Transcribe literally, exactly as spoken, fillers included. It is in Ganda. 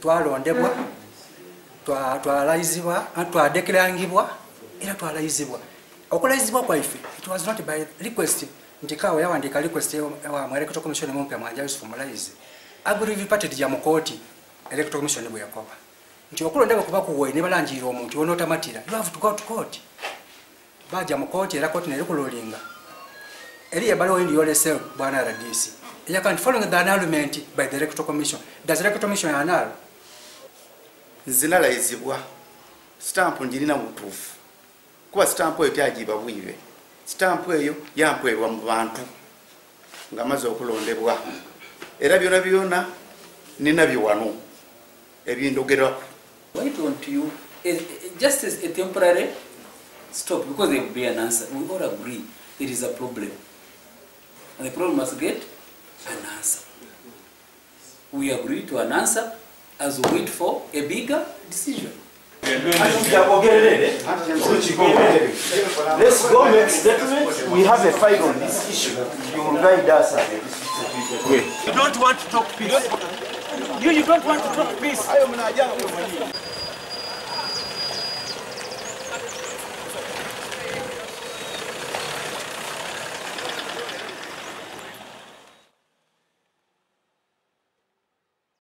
twalondebwa twalayizibwa twadekirangibwa era twalayizibwa. Okulayizibwa kwaife it was not by request nti kawe yawandiika request wa mu electoral commission mumpe Mwanja Yusufu Mulayizi agurivi party ya mukoti electoral commission bwe yakoba nti okulondebwa kuba kuwoye ne balanjira omuntu ono tamatira you have to go to court. Baja mukoti era court ne kulolinga eri ebalo ndi yolese bwana R D C ya can't following the annulment by the electoral commission. Does the electoral commission annul? Zinalayizibwa stamp njirina mutufu kuba stamp eyo tyagiba bwibe stamp eyo yampweebwa mu bantu nga maze okulondebwa era byona byona nina biwano ebindogerako. Why don't you uh, just as a temporary stop, because there will be an answer. We all agree it is a problem and the problem must get an answer. We agree to an answer as we wait for a bigger decision. Let's go make statements. We have a fight on this issue. You will guide us. You don't want to talk peace. You, you don't want to talk peace.